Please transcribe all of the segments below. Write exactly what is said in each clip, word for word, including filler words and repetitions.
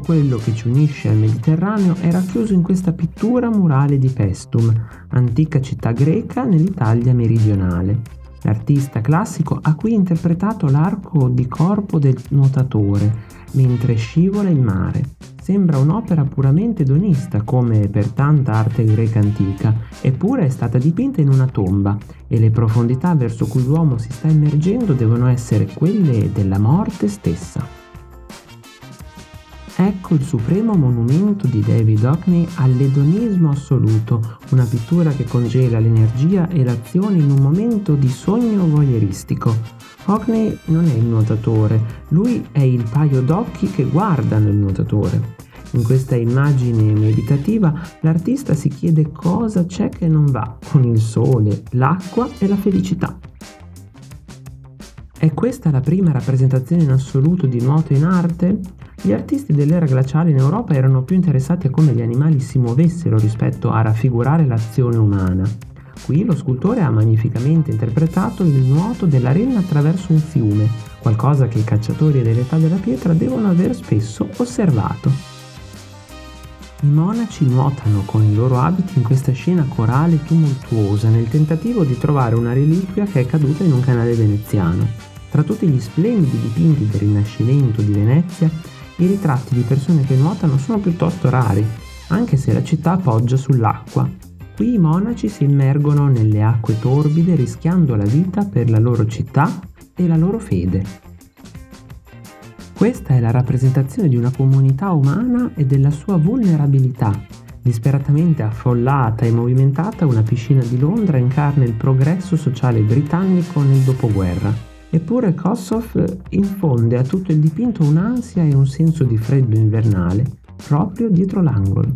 quello che ci unisce al Mediterraneo è racchiuso in questa pittura murale di Paestum, antica città greca nell'Italia meridionale. L'artista classico ha qui interpretato l'arco di corpo del nuotatore mentre scivola in mare. Sembra un'opera puramente edonista, come per tanta arte greca antica, eppure è stata dipinta in una tomba e le profondità verso cui l'uomo si sta immergendo devono essere quelle della morte stessa. Ecco il supremo monumento di David Hockney all'edonismo assoluto, una pittura che congela l'energia e l'azione in un momento di sogno voyeuristico. Hockney non è il nuotatore, lui è il paio d'occhi che guardano il nuotatore. In questa immagine meditativa l'artista si chiede cosa c'è che non va con il sole, l'acqua e la felicità. È questa la prima rappresentazione in assoluto di nuoto in arte? Gli artisti dell'era glaciale in Europa erano più interessati a come gli animali si muovessero rispetto a raffigurare l'azione umana. Qui lo scultore ha magnificamente interpretato il nuoto della renna attraverso un fiume, qualcosa che i cacciatori dell'età della pietra devono aver spesso osservato. I monaci nuotano con i loro abiti in questa scena corale tumultuosa nel tentativo di trovare una reliquia che è caduta in un canale veneziano. Tra tutti gli splendidi dipinti del Rinascimento di Venezia, i ritratti di persone che nuotano sono piuttosto rari, anche se la città poggia sull'acqua. Qui i monaci si immergono nelle acque torbide rischiando la vita per la loro città e la loro fede. Questa è la rappresentazione di una comunità umana e della sua vulnerabilità. Disperatamente affollata e movimentata, una piscina di Londra incarna il progresso sociale britannico nel dopoguerra. Eppure Kossoff infonde a tutto il dipinto un'ansia e un senso di freddo invernale, proprio dietro l'angolo.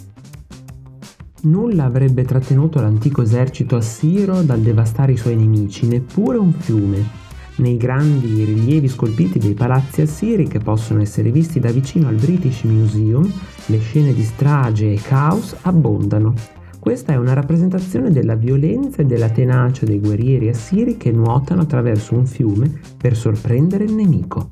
Nulla avrebbe trattenuto l'antico esercito assiro dal devastare i suoi nemici, neppure un fiume. Nei grandi rilievi scolpiti dei palazzi assiri, che possono essere visti da vicino al British Museum, le scene di strage e caos abbondano. Questa è una rappresentazione della violenza e della tenacia dei guerrieri assiri che nuotano attraverso un fiume per sorprendere il nemico.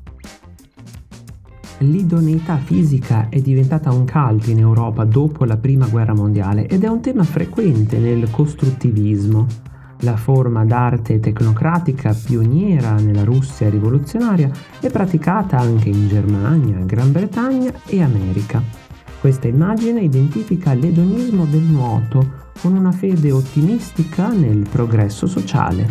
L'idoneità fisica è diventata un cult in Europa dopo la Prima Guerra Mondiale ed è un tema frequente nel costruttivismo, la forma d'arte tecnocratica pioniera nella Russia rivoluzionaria è praticata anche in Germania, Gran Bretagna e America. Questa immagine identifica l'edonismo del nuoto con una fede ottimistica nel progresso sociale.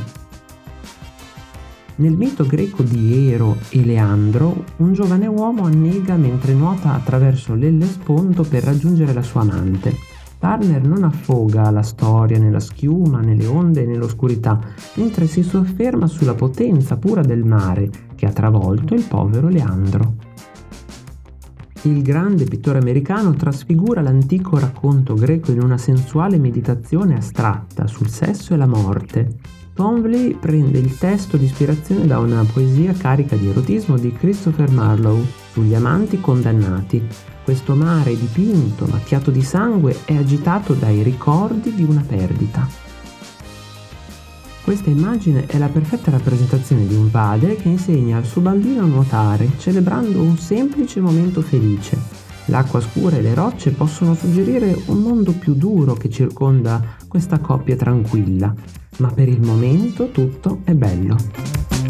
Nel mito greco di Ero e Leandro, un giovane uomo annega mentre nuota attraverso l'Ellesponto per raggiungere la sua amante. Turner non affoga la storia nella schiuma, nelle onde e nell'oscurità, mentre si sofferma sulla potenza pura del mare che ha travolto il povero Leandro. Il grande pittore americano trasfigura l'antico racconto greco in una sensuale meditazione astratta sul sesso e la morte. Townley prende il testo di ispirazione da una poesia carica di erotismo di Christopher Marlowe sugli amanti condannati. Questo mare dipinto, macchiato di sangue, è agitato dai ricordi di una perdita. Questa immagine è la perfetta rappresentazione di un padre che insegna al suo bambino a nuotare, celebrando un semplice momento felice. L'acqua scura e le rocce possono suggerire un mondo più duro che circonda questa coppia tranquilla, ma per il momento tutto è bello.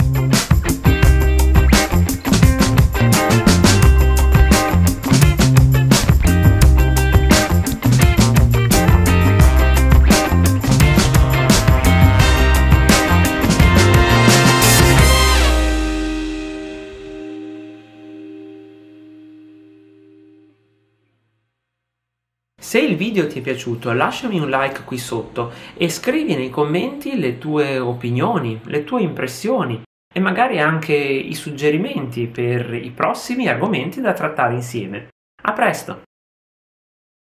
Se il video ti è piaciuto, lasciami un like qui sotto e scrivi nei commenti le tue opinioni, le tue impressioni e magari anche i suggerimenti per i prossimi argomenti da trattare insieme. A presto!